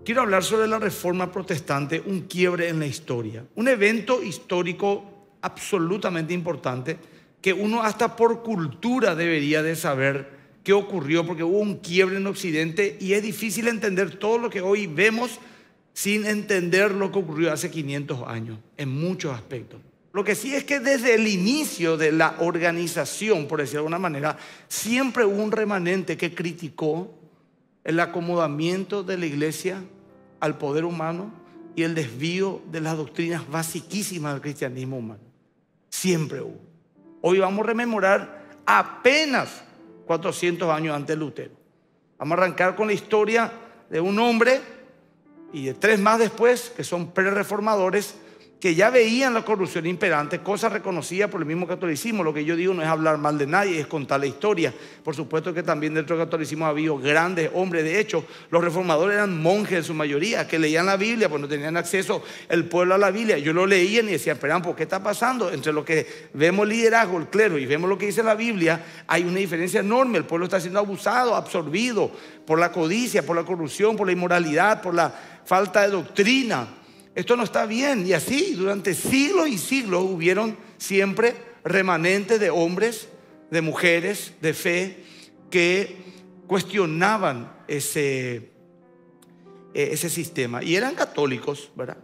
quiero hablar sobre la Reforma Protestante, un quiebre en la historia. Un evento histórico absolutamente importante que uno hasta por cultura debería de saber qué ocurrió, porque hubo un quiebre en Occidente y es difícil entender todo lo que hoy vemos sin entender lo que ocurrió hace 500 años, en muchos aspectos. Lo que sí es que desde el inicio de la organización, por decirlo de alguna manera, siempre hubo un remanente que criticó el acomodamiento de la iglesia al poder humano y el desvío de las doctrinas basiquísimas del cristianismo humano. Siempre hubo. Hoy vamos a rememorar apenas 400 años antes de Lutero. Vamos a arrancar con la historia de un hombre y de 3 más después, que son pre-reformadores, que ya veían la corrupción imperante, cosa reconocida por el mismo catolicismo. Lo que yo digo no es hablar mal de nadie, es contar la historia. Por supuesto que también dentro del catolicismo ha habido grandes hombres. De hecho, los reformadores eran monjes en su mayoría, que leían la Biblia, pues no tenían acceso el pueblo a la Biblia. Yo lo leían y decían, esperan, ¿por qué está pasando? Entre lo que vemos el liderazgo, el clero, y vemos lo que dice la Biblia, hay una diferencia enorme. El pueblo está siendo abusado, absorbido por la codicia, por la corrupción, por la inmoralidad, por la falta de doctrina. Esto no está bien. Y así durante siglos y siglos hubieron siempre remanentes de hombres, de mujeres, de fe, que cuestionaban ese sistema. Y eran católicos, ¿verdad?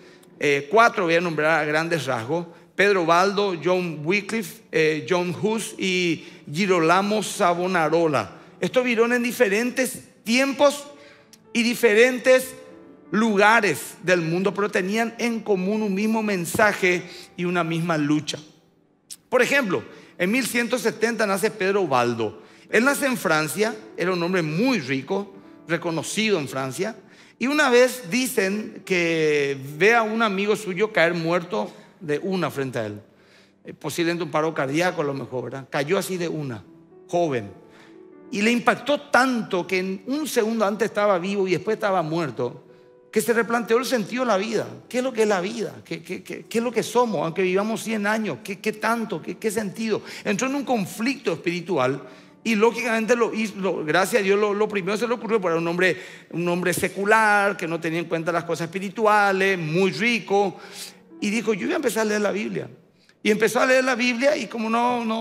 4 voy a nombrar a grandes rasgos: Pedro Baldo, John Wycliffe, John Hus y Girolamo Savonarola. Estos vivieron en diferentes tiempos y diferentes lugares del mundo, pero tenían en común un mismo mensaje y una misma lucha. Por ejemplo, en 1170 nace Pedro Baldo. Él nace en Francia, era un hombre muy rico, reconocido en Francia, y una vez dicen que ve a un amigo suyo caer muerto de una frente a él. Posiblemente un paro cardíaco a lo mejor, ¿verdad? Cayó así de una, joven. Y le impactó tanto que en un segundo antes estaba vivo y después estaba muerto, que se replanteó el sentido de la vida. ¿Qué es lo que es la vida? ¿Qué es lo que somos? Aunque vivamos 100 años, ¿qué tanto? ¿Qué sentido? Entró en un conflicto espiritual y lógicamente gracias a Dios, lo primero se le ocurrió, porque era un hombre secular, que no tenía en cuenta las cosas espirituales, muy rico, y dijo, yo voy a empezar a leer la Biblia. Y empezó a leer la Biblia y como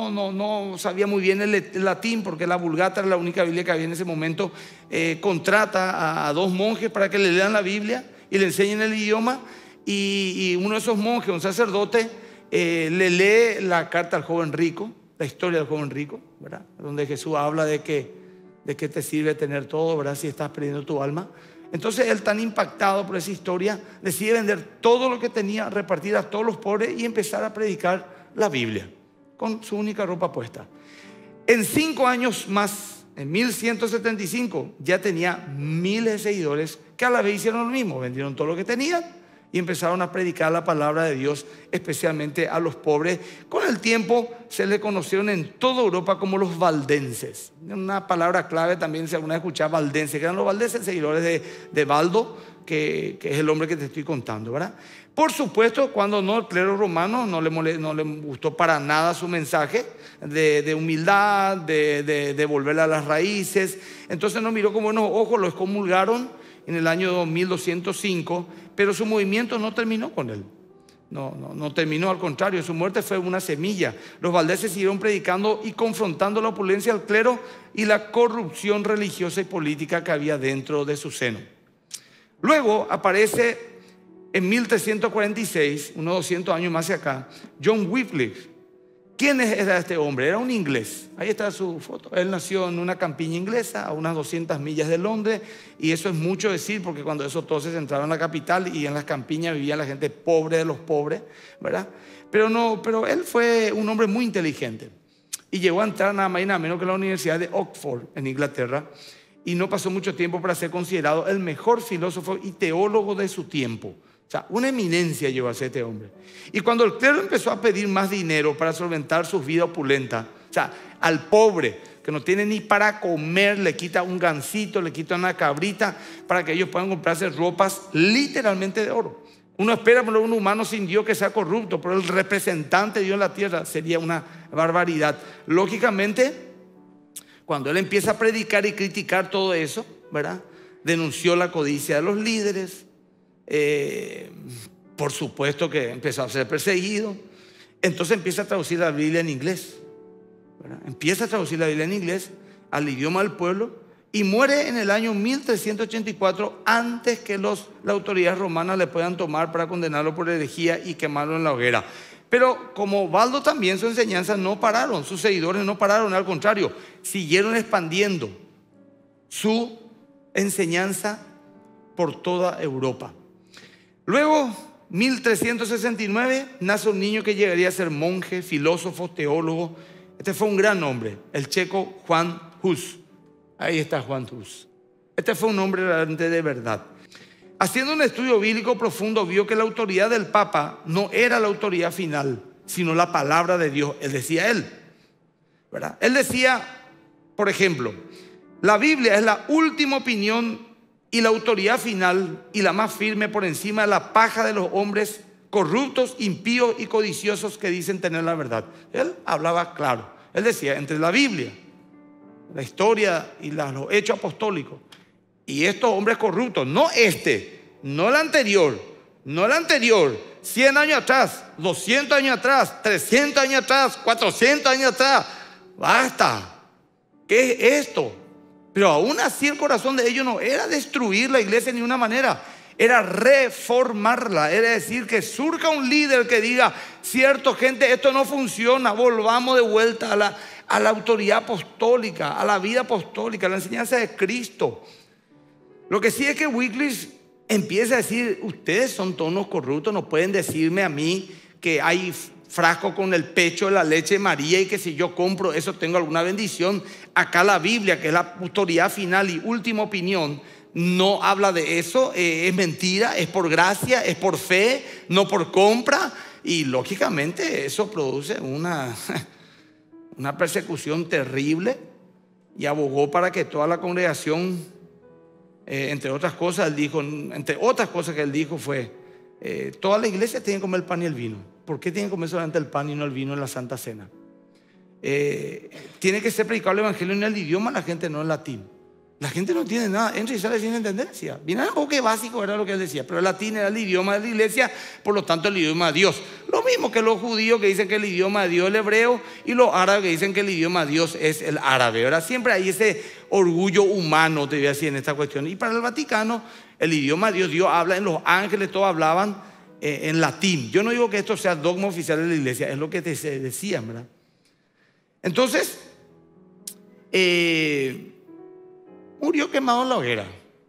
no sabía muy bien el latín, porque la Vulgata era la única Biblia que había en ese momento, contrata a 2 monjes para que le lean la Biblia y le enseñen el idioma. Y uno de esos monjes, un sacerdote, le lee la carta al joven rico, la historia del joven rico, ¿verdad? Donde Jesús habla de qué te sirve tener todo, ¿verdad? Si estás perdiendo tu alma. Entonces él, tan impactado por esa historia, decide vender todo lo que tenía, repartir a todos los pobres y empezar a predicar la Biblia con su única ropa puesta. En 5 años más, en 1175, ya tenía miles de seguidores que a la vez hicieron lo mismo, vendieron todo lo que tenían y empezaron a predicar la palabra de Dios, especialmente a los pobres. Con el tiempo se le conocieron en toda Europa como los valdenses. Una palabra clave también, si alguna vez escuchaba valdenses, que eran los valdenses, seguidores de Baldo, que es el hombre que te estoy contando, ¿verdad? Por supuesto, cuando no, el clero romano no le gustó para nada su mensaje de humildad, de volver a las raíces. Entonces no miró con buenos ojos, lo excomulgaron en el año 1205, pero su movimiento no terminó con él. No terminó, al contrario, su muerte fue una semilla. Los valdenses siguieron predicando y confrontando la opulencia del clero y la corrupción religiosa y política que había dentro de su seno. Luego aparece en 1346, unos 200 años más hacia acá, John Wycliffe. ¿Quién era este hombre? Era un inglés. Ahí está su foto. Él nació en una campiña inglesa a unas 200 millas de Londres, y eso es mucho decir, porque cuando eso todo se centraba en la capital y en las campiñas vivía la gente pobre de los pobres, ¿verdad? Pero él fue un hombre muy inteligente y llegó a entrar nada más y nada menos que la Universidad de Oxford en Inglaterra, y no pasó mucho tiempo para ser considerado el mejor filósofo y teólogo de su tiempo. O sea, una eminencia llegó a ser este hombre. Y cuando el clero empezó a pedir más dinero para solventar su vida opulenta, o sea, al pobre que no tiene ni para comer, le quita un gansito, le quita una cabrita para que ellos puedan comprarse ropas literalmente de oro. Uno espera por un humano sin Dios que sea corrupto, pero el representante de Dios en la tierra sería una barbaridad. Lógicamente, cuando él empieza a predicar y criticar todo eso, ¿verdad? denunció la codicia de los líderes, por supuesto que empezó a ser perseguido. Entonces empieza a traducir la Biblia en inglés, ¿verdad? Empieza a traducir la Biblia en inglés al idioma del pueblo y muere en el año 1384 antes que las autoridades romanas le puedan tomar para condenarlo por herejía y quemarlo en la hoguera. Pero como Baldo también, su enseñanza no pararon, sus seguidores no pararon, al contrario, siguieron expandiendo su enseñanza por toda Europa. Luego, 1369, nace un niño que llegaría a ser monje, filósofo, teólogo. Este fue un gran hombre, el checo Juan Hus. Ahí está Juan Hus. Este fue un hombre realmente de verdad. Haciendo un estudio bíblico profundo, vio que la autoridad del Papa no era la autoridad final, sino la palabra de Dios. Él decía ¿verdad? Él decía, por ejemplo, la Biblia es la última opinión y la autoridad final y la más firme por encima de la paja de los hombres corruptos, impíos y codiciosos que dicen tener la verdad. Él hablaba claro. Él decía, entre la Biblia, la historia y los hechos apostólicos y estos hombres corruptos, no el anterior, 100 años atrás, 200 años atrás, 300 años atrás, 400 años atrás, basta. ¿Qué es esto? Pero aún así el corazón de ellos no era destruir la iglesia de ninguna manera, era reformarla, era decir, que surja un líder que diga, cierto gente, esto no funciona, volvamos de vuelta a la autoridad apostólica, a la vida apostólica, a la enseñanza de Cristo. Lo que sí es que Wycliffe empieza a decir, ustedes son todos unos corruptos, no pueden decirme a mí que hay frasco con el pecho de la leche de María y que si yo compro eso tengo alguna bendición. Acá la Biblia, que es la autoridad final y última opinión, no habla de eso, es mentira, es por gracia, es por fe, no por compra. Y lógicamente eso produce una persecución terrible, y abogó para que toda la congregación, entre otras cosas que él dijo fue, toda la iglesia tiene que comer el pan y el vino. ¿Por qué tienen que comer solamente el pan y no el vino en la Santa Cena? Tiene que ser predicado el evangelio en el idioma, la gente no en latín. La gente no tiene nada, entra y sale sin entender, decía. Bien, algo que básico era lo que él decía, pero el latín era el idioma de la iglesia, por lo tanto el idioma de Dios. Lo mismo que los judíos que dicen que el idioma de Dios es el hebreo, y los árabes que dicen que el idioma de Dios es el árabe. Ahora siempre hay ese orgullo humano, te voy a decir, en esta cuestión. Y para el Vaticano, el idioma de Dios habla en los ángeles, todos hablaban en latín. Yo no digo que esto sea dogma oficial de la iglesia, es lo que se decían, ¿verdad? Entonces, murió quemado en la hoguera.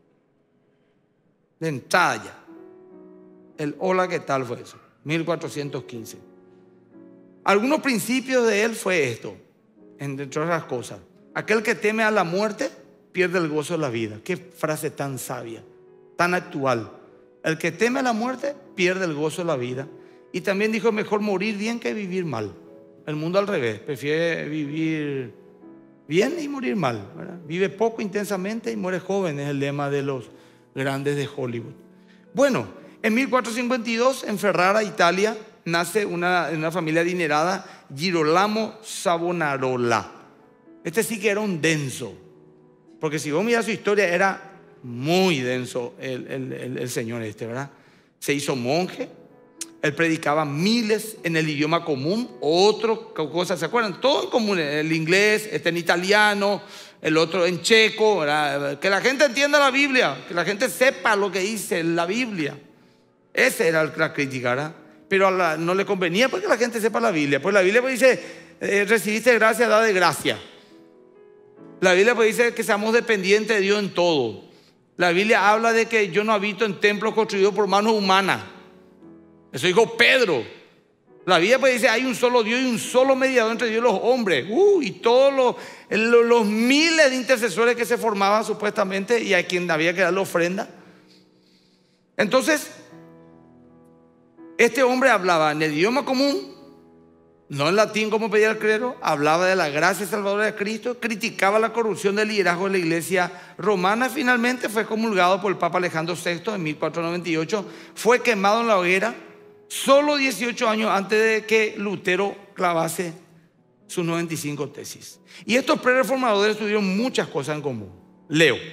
De entrada ya. El hola, ¿qué tal fue eso? 1415. Algunos principios de él fue esto, entre otras cosas. Aquel que teme a la muerte pierde el gozo de la vida. Qué frase tan sabia, tan actual. El que teme a la muerte pierde el gozo de la vida. Y también dijo, mejor morir bien que vivir mal. El mundo al revés, prefiere vivir bien y morir mal, ¿verdad? Vive poco intensamente y muere joven, es el lema de los grandes de Hollywood. Bueno, en 1452 en Ferrara, Italia, nace en una familia adinerada, Girolamo Savonarola. Este sí que era un denso, porque si vos mirás su historia era muy denso el señor este, ¿verdad? Se hizo monje. Él predicaba miles en el idioma común, otras cosas, ¿se acuerdan? Todo en común, el inglés, en italiano, el otro en checo, ¿verdad? Que la gente entienda la Biblia, que la gente sepa lo que dice la Biblia. Esa era la crítica, ¿verdad? Pero no le convenía porque la gente sepa la Biblia. Pues la Biblia pues dice, recibiste gracia, da de gracia. La Biblia pues dice que seamos dependientes de Dios en todo. La Biblia habla de que yo no habito en templos construidos por manos humanas. Eso dijo Pedro. La Biblia pues dice, hay un solo Dios y un solo mediador entre Dios y los hombres. Y todos los miles de intercesores que se formaban supuestamente, y a quien había que darle ofrenda. Entonces, este hombre hablaba en el idioma común, no en latín como pedía el clero, hablaba de la gracia salvadora de Cristo, criticaba la corrupción del liderazgo de la iglesia romana. Finalmente fue comulgado por el Papa Alejandro VI en 1498, fue quemado en la hoguera, solo 18 años antes de que Lutero clavase sus 95 tesis. Y estos pre-reformadores tuvieron muchas cosas en común. Leo.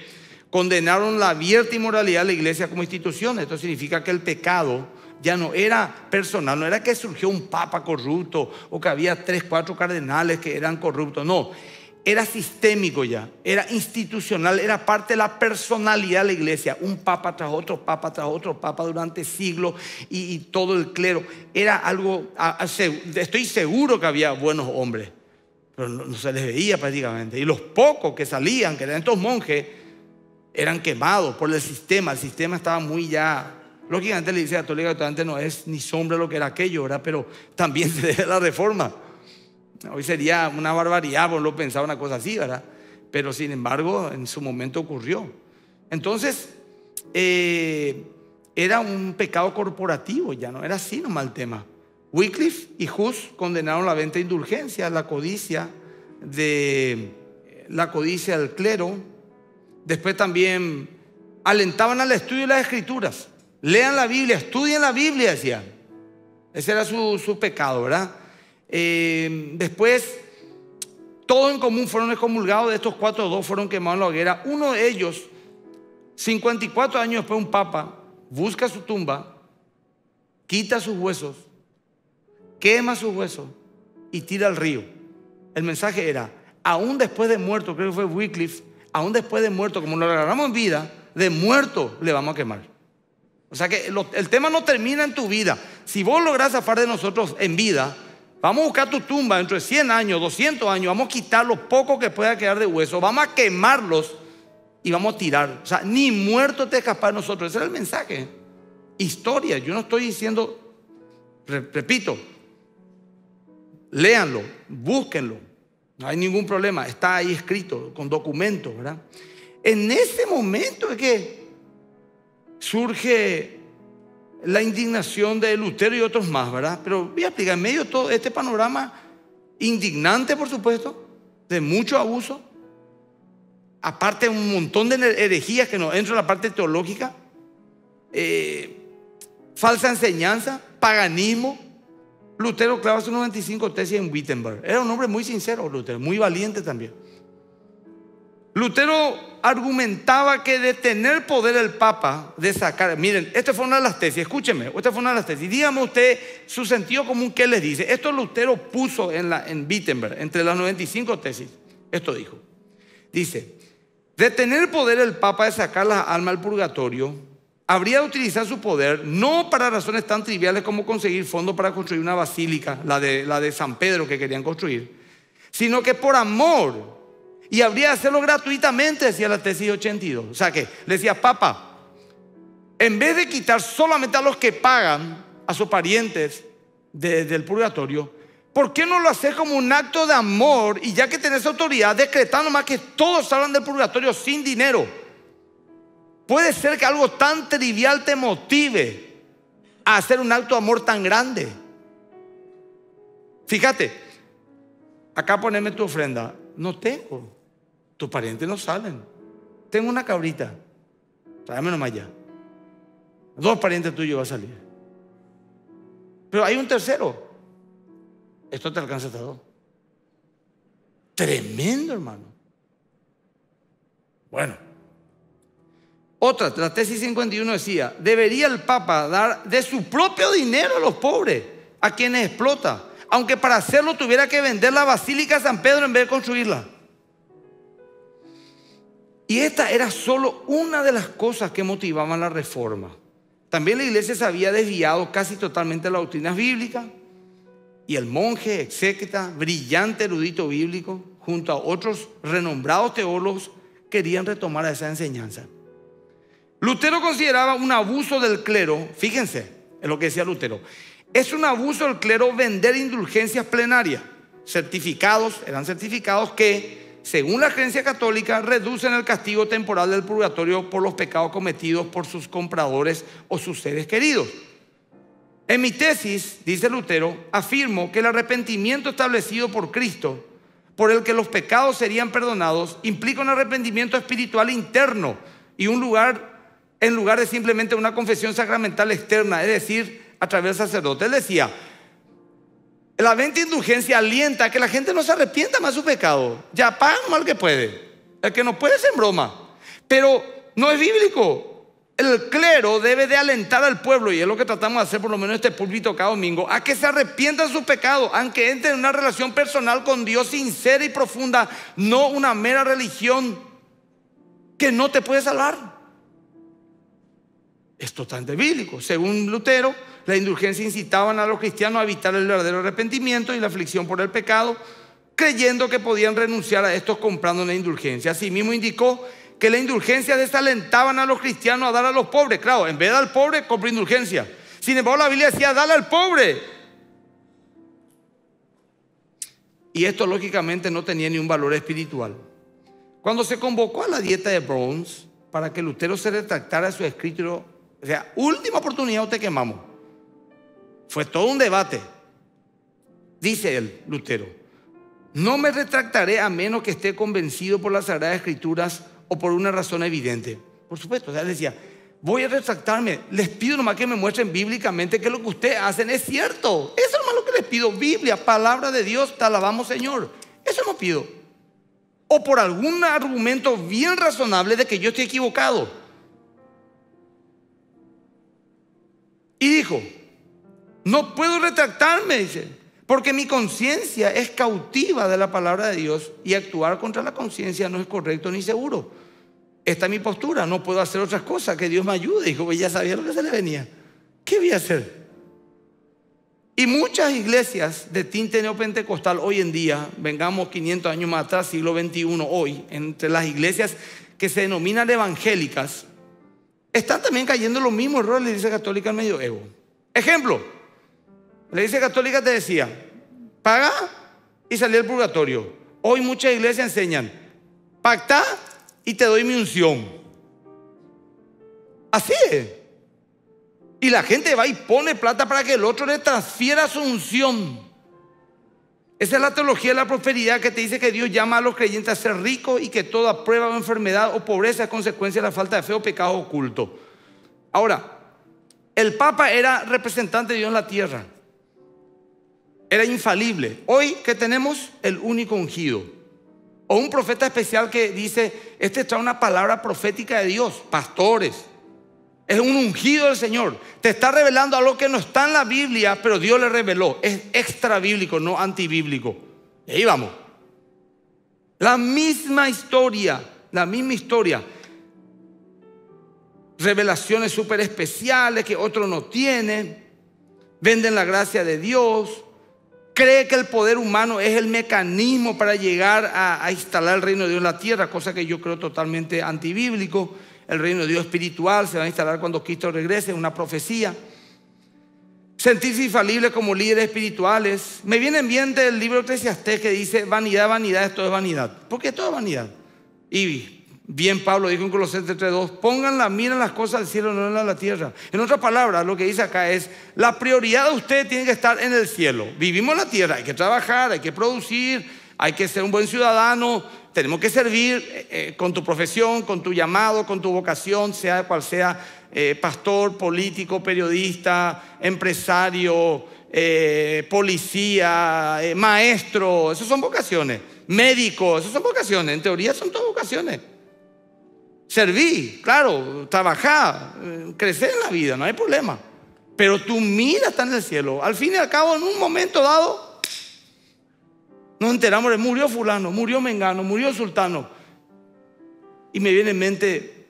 Condenaron la abierta inmoralidad de la iglesia como institución. Esto significa que el pecado ya no era personal, no era que surgió un papa corrupto o que había 3, 4 cardenales que eran corruptos, no. Era sistémico ya, era institucional, era parte de la personalidad de la iglesia. Un papa tras otro papa durante siglos y todo el clero. Era algo, estoy seguro que había buenos hombres, pero no se les veía prácticamente. Y los pocos que salían, que eran estos monjes, eran quemados por el sistema. El sistema estaba muy ya... Lógicamente la iglesia católica actualmente no es ni sombra de lo que era aquello, ¿verdad? Pero también se debe a la reforma. Hoy sería una barbaridad por no pensar una cosa así, ¿verdad? Pero sin embargo, en su momento ocurrió. Entonces, era un pecado corporativo, ya no era así nomás el tema. Wycliffe y Hus condenaron la venta de indulgencias, la codicia del clero. Después también alentaban al estudio de las escrituras. Lean la Biblia, estudien la Biblia, decían. Ese era su pecado, ¿verdad? Después, todos en común fueron excomulgados. De estos 4, 2 fueron quemados en la hoguera. Uno de ellos, 54 años después, un papa, busca su tumba, quita sus huesos, quema sus huesos y tira al río. El mensaje era, aún después de muerto, creo que fue Wycliffe, aún después de muerto, como lo agarramos en vida, de muerto le vamos a quemar. O sea que el tema no termina en tu vida. Si vos lográs zafar de nosotros en vida, vamos a buscar tu tumba dentro de 100 años, 200 años, vamos a quitar lo poco que pueda quedar de hueso, vamos a quemarlos y vamos a tirar. O sea, ni muerto te escapas de nosotros. Ese era el mensaje. Historia, yo no estoy diciendo, repito, léanlo, búsquenlo. No hay ningún problema, está ahí escrito con documentos, ¿verdad? En ese momento es que surge la indignación de Lutero y otros más, ¿verdad? Pero voy a explicar, en medio de todo este panorama indignante, por supuesto, de mucho abuso, aparte un montón de herejías que no entran en la parte teológica, falsa enseñanza, paganismo. Lutero clava sus 95 tesis en Wittenberg. Era un hombre muy sincero, Lutero, muy valiente también. Lutero argumentaba que de tener poder el Papa de sacar, miren, esta fue una de las tesis, escúcheme, esta fue una de las tesis. Dígame usted su sentido común, ¿qué les dice? Esto Lutero puso en Wittenberg, entre las 95 tesis. Esto dijo, dice, de tener poder el Papa de sacar las almas al purgatorio, habría de utilizar su poder no para razones tan triviales como conseguir fondos para construir una basílica, la de San Pedro que querían construir, sino que por amor. Y habría de hacerlo gratuitamente, decía la tesis 82. O sea que le decía, Papa, en vez de quitar solamente a los que pagan, a sus parientes del purgatorio, ¿por qué no lo haces como un acto de amor? Y ya que tenés autoridad, decretar nomás que todos salgan del purgatorio sin dinero. Puede ser que algo tan trivial te motive a hacer un acto de amor tan grande. Fíjate, acá poneme tu ofrenda. No tengo. Tus parientes no salen. Tengo una cabrita. Tráeme nomás ya. 2 parientes tuyos van a salir. Pero hay un tercero. Esto te alcanza todo. Tremendo, hermano. Bueno. Otra, la tesis 51 decía, debería el Papa dar de su propio dinero a los pobres, a quienes explota, aunque para hacerlo tuviera que vender la Basílica de San Pedro en vez de construirla. Y esta era solo una de las cosas que motivaban la reforma. También la iglesia se había desviado casi totalmente de las doctrinas bíblicas, y el monje exégeta, brillante erudito bíblico, junto a otros renombrados teólogos, querían retomar esa enseñanza. Lutero consideraba un abuso del clero, fíjense en lo que decía Lutero, es un abuso del clero vender indulgencias plenarias, eran certificados que, según la creencia católica, reducen el castigo temporal del purgatorio por los pecados cometidos por sus compradores o sus seres queridos. En mi tesis, dice Lutero, afirmo que el arrepentimiento establecido por Cristo, por el que los pecados serían perdonados, implica un arrepentimiento espiritual interno y en lugar de simplemente una confesión sacramental externa, es decir, a través del sacerdote. Él decía, la venta de indulgencia alienta a que la gente no se arrepienta más de su pecado. Ya pagan mal que puede. El que no puede es en broma. Pero No es bíblico. El clero debe de alentar al pueblo, y es lo que tratamos de hacer por lo menos en este púlpito cada domingo, a que se arrepientan de sus pecados, a que entren en una relación personal con Dios sincera y profunda, no una mera religión que no te puede salvar. Es totalmente bíblico. Según Lutero, la indulgencia incitaban a los cristianos a evitar el verdadero arrepentimiento y la aflicción por el pecado, creyendo que podían renunciar a estos comprando una indulgencia. Asimismo indicó que la indulgencia desalentaban a los cristianos a dar a los pobres. Claro, en vez de dar al pobre, compra indulgencia. Sin embargo, la Biblia decía, dale al pobre. Y esto lógicamente no tenía ni un valor espiritual. Cuando se convocó a la dieta de Worms para que Lutero se retractara de su escrito, o sea, última oportunidad o te quemamos, fue todo un debate. Dice él, Lutero, no me retractaré a menos que esté convencido por las Sagradas Escrituras o por una razón evidente. Por supuesto, o sea, él decía, voy a retractarme, les pido nomás que me muestren bíblicamente que lo que ustedes hacen es cierto. Eso es nomás lo que les pido, Biblia, palabra de Dios, te alabamos Señor. Eso no pido. O por algún argumento bien razonable de que yo estoy equivocado. Y dijo, no puedo retractarme, dice, porque mi conciencia es cautiva de la palabra de Dios y actuar contra la conciencia no es correcto ni seguro. Esta es mi postura, no puedo hacer otras cosas, que Dios me ayude. Dijo, pues ya sabía lo que se le venía. ¿Qué voy a hacer? Y muchas iglesias de tinte neopentecostal hoy en día, vengamos 500 años más atrás, siglo XXI hoy, entre las iglesias que se denominan evangélicas, están también cayendo los mismos errores de la Iglesia Católica en medioevo. Ejemplo, la Iglesia Católica te decía, paga y salí del purgatorio. Hoy muchas iglesias enseñan, pacta y te doy mi unción. Así es. Y la gente va y pone plata para que el otro le transfiera su unción. Esa es la teología de la prosperidad que te dice que Dios llama a los creyentes a ser ricos y que toda prueba o enfermedad o pobreza es consecuencia de la falta de fe o pecado oculto. Ahora, el Papa era representante de Dios en la tierra. Era infalible. Hoy, ¿qué tenemos? El único ungido. O un profeta especial que dice, este trae una palabra profética de Dios, pastores. Es un ungido del Señor. Te está revelando algo que no está en la Biblia, pero Dios le reveló. Es extra bíblico, no antibíblico. Y ahí vamos. La misma historia. Revelaciones súper especiales que otro no tiene. Venden la gracia de Dios. Cree que el poder humano es el mecanismo para llegar a instalar el reino de Dios en la tierra, cosa que yo creo totalmente antibíblico. El reino de Dios espiritual se va a instalar cuando Cristo regrese, una profecía. Sentirse infalible como líderes espirituales. Me vienen bien del libro de Eclesiastés que dice, vanidad, vanidad, esto es vanidad. ¿Por qué todo es vanidad? Y bien Pablo dijo en Colosenses 3:2, pongan la mira en las cosas del cielo, no en la tierra. En otras palabras, lo que dice acá es, la prioridad de ustedes tiene que estar en el cielo. Vivimos en la tierra, hay que trabajar, hay que producir, hay que ser un buen ciudadano. Tenemos que servir con tu profesión, con tu llamado, con tu vocación, sea cual sea, pastor, político, periodista, empresario, policía, maestro. Esas son vocaciones. Médico, esas son vocaciones. En teoría son todas vocaciones. Servir, claro, trabajar, crecer en la vida, no hay problema. Pero tu mira está en el cielo. Al fin y al cabo, en un momento dado, nos enteramos de murió fulano, murió mengano, murió sultano. Y me viene en mente,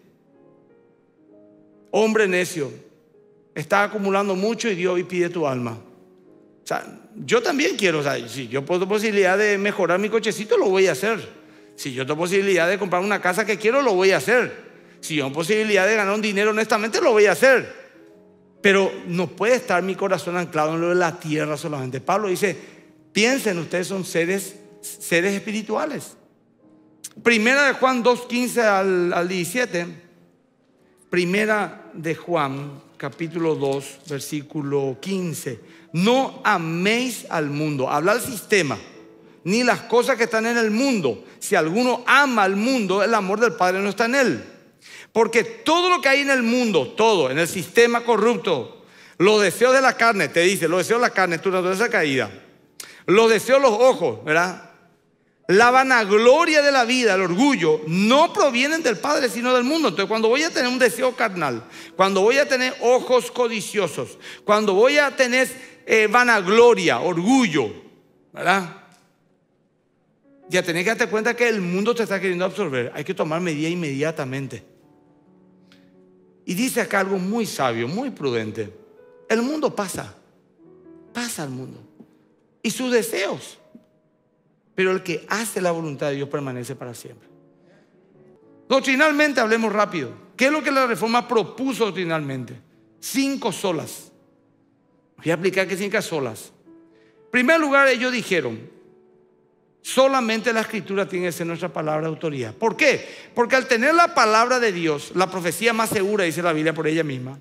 hombre necio, está acumulando mucho y Dios hoy pide tu alma. O sea, yo también quiero, o sea, si yo tengo posibilidad de mejorar mi cochecito, lo voy a hacer. Si yo tengo posibilidad de comprar una casa que quiero, lo voy a hacer. Si yo tengo posibilidad de ganar un dinero honestamente, lo voy a hacer. Pero no puede estar mi corazón anclado en lo de la tierra solamente. Pablo dice, piensen, ustedes son seres espirituales. Primera de Juan 2:15 al 17. Primera de Juan, capítulo 2, versículo 15. No améis al mundo. Habla al sistema, ni las cosas que están en el mundo. Si alguno ama al mundo, el amor del Padre no está en él. Porque todo lo que hay en el mundo, todo, en el sistema corrupto, los deseos de la carne, te dice, los deseos de la carne, tu naturaleza caída. Los deseos de los ojos, ¿verdad? La vanagloria de la vida, el orgullo, no provienen del Padre, sino del mundo. Entonces, cuando voy a tener un deseo carnal, cuando voy a tener ojos codiciosos, cuando voy a tener vanagloria, orgullo, ¿verdad? Ya tenés que darte cuenta que el mundo te está queriendo absorber. Hay que tomar medidas inmediatamente. Y dice acá algo muy sabio, muy prudente. El mundo pasa el mundo y sus deseos. Pero el que hace la voluntad de Dios permanece para siempre. Doctrinalmente, hablemos rápido. ¿Qué es lo que la Reforma propuso doctrinalmente? 5 solas. Voy a explicar qué 5 solas. En primer lugar, ellos dijeron: solamente la Escritura tiene que ser nuestra palabra de autoridad. ¿Por qué? Porque al tener la palabra de Dios, la profecía más segura, dice la Biblia por ella misma,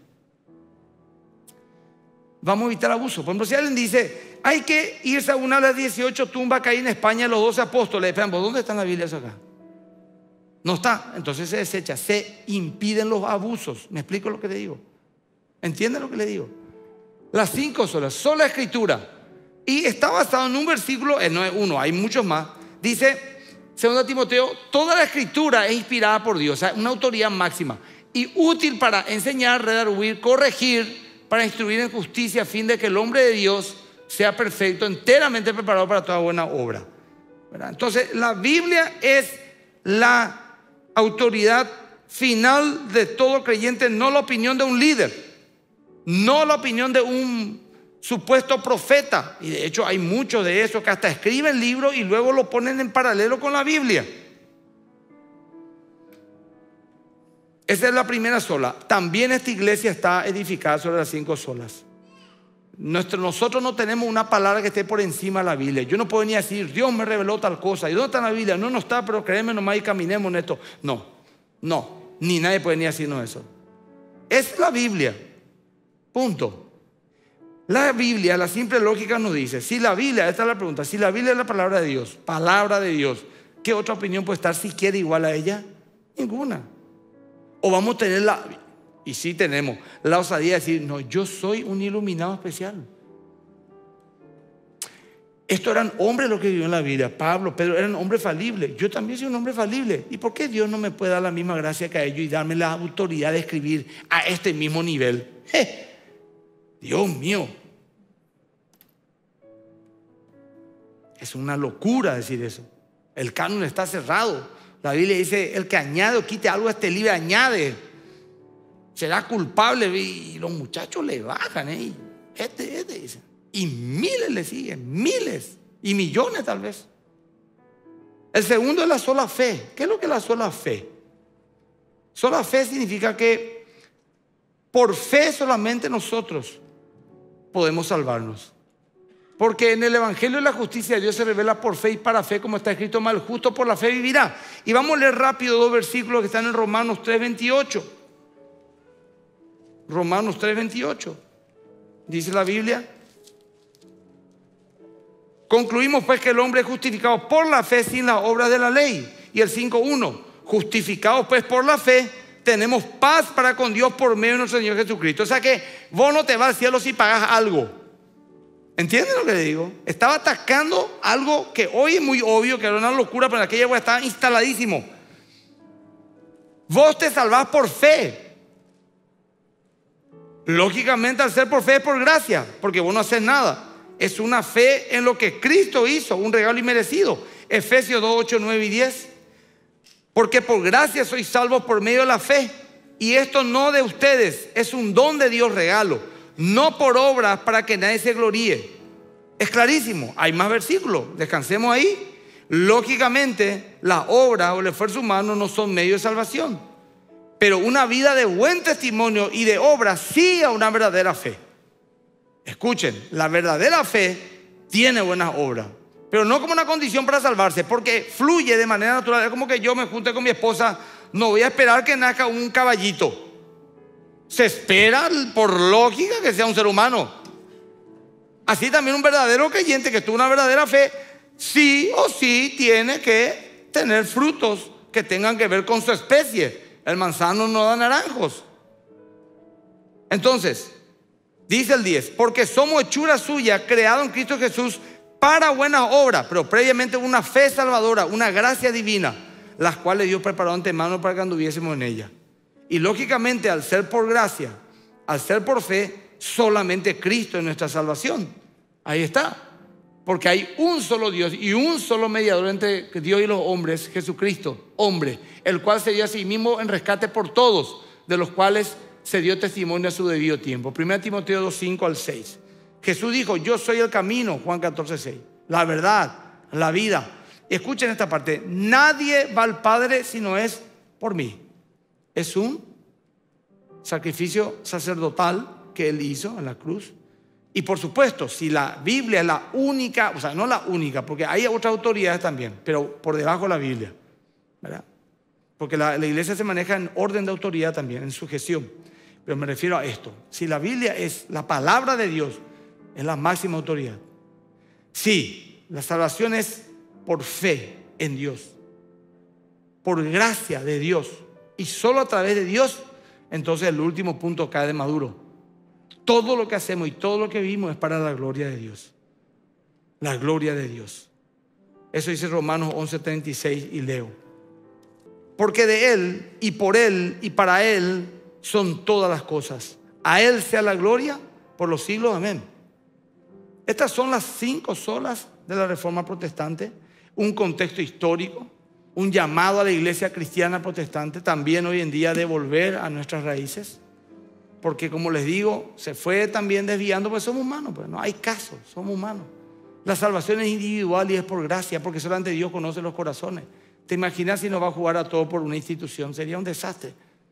vamos a evitar abuso. Por ejemplo, si alguien dice: hay que irse a una de las 18 tumbas que hay en España, los 12 apóstoles. ¿Dónde está en la Biblia eso acá? No está. Entonces se desecha, se impiden los abusos. ¿Me explico lo que le digo? ¿Entienden lo que le digo? Las 5 solas, sola Escritura. Y está basado en un versículo, no es uno, hay muchos más. Dice, 2 Timoteo, toda la Escritura es inspirada por Dios, o sea, una autoridad máxima y útil para enseñar, redarguir, corregir, para instruir en justicia, a fin de que el hombre de Dios sea perfecto, enteramente preparado para toda buena obra. ¿Verdad? Entonces, la Biblia es la autoridad final de todo creyente, no la opinión de un líder, no la opinión de un supuesto profeta. Y de hecho hay muchos de esos que hasta escriben libros y luego lo ponen en paralelo con la Biblia. Esa es la primera sola. También esta iglesia está edificada sobre las 5 solas. Nosotros no tenemos una palabra que esté por encima de la Biblia. Yo no puedo ni decir: Dios me reveló tal cosa. ¿Y dónde está la Biblia? No está, pero créeme nomás y caminemos en esto. No, ni nadie puede ni decirnos eso. Es la Biblia. Punto. La Biblia, la simple lógica nos dice, si la Biblia, esta es la pregunta, si la Biblia es la palabra de Dios, ¿qué otra opinión puede estar siquiera igual a ella? Ninguna. O vamos a tener y sí tenemos, la osadía de decir: no, yo soy un iluminado especial. Estos eran hombres los que vivían en la Biblia. Pablo, Pedro, eran hombres falibles. Yo también soy un hombre falible. ¿Y por qué Dios no me puede dar la misma gracia que a ellos y darme la autoridad de escribir a este mismo nivel? Dios mío, es una locura decir eso. El canon está cerrado. La Biblia dice: el que añade o quite algo a este libro, añade, será culpable. Y los muchachos le bajan, dicen. Y miles le siguen, miles y millones tal vez. El segundo es la sola fe. ¿Qué es lo que es la sola fe? Sola fe significa que por fe solamente nosotros podemos salvarnos. Porque en el Evangelio de la justicia de Dios se revela por fe y para fe, como está escrito: mal justo por la fe vivirá. Y vamos a leer rápido 2 versículos que están en Romanos 3:28. Romanos 3:28. Dice la Biblia: concluimos pues que el hombre es justificado por la fe sin las obras de la ley. Y el 5:1, justificados pues por la fe, tenemos paz para con Dios por medio de nuestro Señor Jesucristo. O sea que vos no te vas al cielo si pagas algo. ¿Entienden lo que le digo? Estaba atacando algo que hoy es muy obvio, que era una locura, pero en aquella época estaba instaladísimo. Vos te salvás por fe. Lógicamente, al ser por fe es por gracia, porque vos no haces nada. Es una fe en lo que Cristo hizo, un regalo inmerecido. Efesios 2, 8, 9 y 10. Porque por gracia sois salvos por medio de la fe. Y esto no de ustedes, es un don de Dios, regalo. No por obras para que nadie se gloríe. Es clarísimo. Hay más versículos, descansemos ahí. Lógicamente, las obras o el esfuerzo humano no son medio de salvación. Pero una vida de buen testimonio y de obras sí a una verdadera fe. Escuchen, la verdadera fe tiene buenas obras, pero no como una condición para salvarse, porque fluye de manera natural. Es como que yo me junte con mi esposa, no voy a esperar que nazca un caballito. Se espera por lógica que sea un ser humano. Así también un verdadero creyente que tuvo una verdadera fe, sí o sí tiene que tener frutos que tengan que ver con su especie. El manzano no da naranjos. Entonces, dice el 10, porque somos hechura suya, creado en Cristo Jesús para buenas obras, pero previamente una fe salvadora, una gracia divina, las cuales Dios preparó antemano para que anduviésemos en ella. Y lógicamente, al ser por gracia, al ser por fe, solamente Cristo es nuestra salvación. Ahí está. Porque hay un solo Dios y un solo mediador entre Dios y los hombres, Jesucristo, hombre, el cual se dio a sí mismo en rescate por todos, de los cuales se dio testimonio a su debido tiempo. 1 Timoteo 2, 5 al 6. Jesús dijo: yo soy el camino, Juan 14, 6. La verdad, la vida. Escuchen esta parte: nadie va al Padre si no es por mí. Es un sacrificio sacerdotal que Él hizo en la cruz. Y por supuesto, si la Biblia es la única, o sea, no la única, porque hay otras autoridades también, pero por debajo de la Biblia, ¿verdad? Porque la iglesia se maneja en orden de autoridad también, en sujeción. Pero me refiero a esto: si la Biblia es la palabra de Dios, es la máxima autoridad. Sí, la salvación es por fe en Dios, por gracia de Dios, y solo a través de Dios. Entonces el último punto cae de maduro. Todo lo que hacemos y todo lo que vivimos es para la gloria de Dios. La gloria de Dios. Eso dice Romanos 11:36 y leo: porque de Él y por Él y para Él son todas las cosas. A Él sea la gloria por los siglos. Amén. Estas son las 5 solas de la Reforma Protestante. Un contexto histórico, un llamado a la iglesia cristiana protestante también hoy en día de volver a nuestras raíces. Porque, como les digo, se fue también desviando, porque somos humanos, pues no hay caso, somos humanos. La salvación es individual y es por gracia, porque solamente Dios conoce los corazones. ¿Te imaginas si nos va a jugar a todo por una institución? Sería un desastre.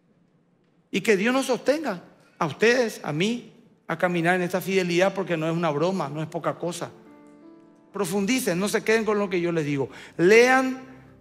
Y que Dios nos sostenga, a ustedes, a mí, a caminar en esta fidelidad, porque no es una broma, no es poca cosa. Profundicen, no se queden con lo que yo les digo. Lean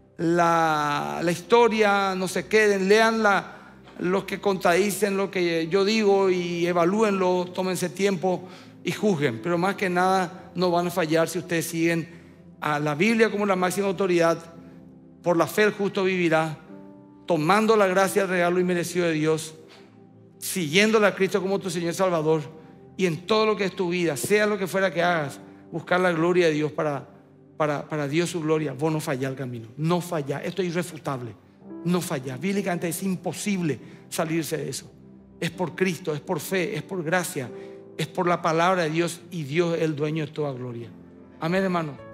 la historia, no se queden, lean los que contradicen lo que yo digo y evalúenlo, tómense tiempo y juzguen. Pero más que nada no van a fallar si ustedes siguen a la Biblia como la máxima autoridad. Por la fe el justo vivirá, tomando la gracia, el regalo inmerecido de Dios, siguiéndole a Cristo como tu Señor y Salvador, y en todo lo que es tu vida, sea lo que fuera que hagas, buscar la gloria de Dios para Dios su gloria. Vos no fallás el camino, no fallás. Esto es irrefutable. No falla. Bíblicamente es imposible salirse de eso. Es por Cristo, es por fe, es por gracia, es por la palabra de Dios, y Dios es el dueño de toda gloria. Amén, hermano.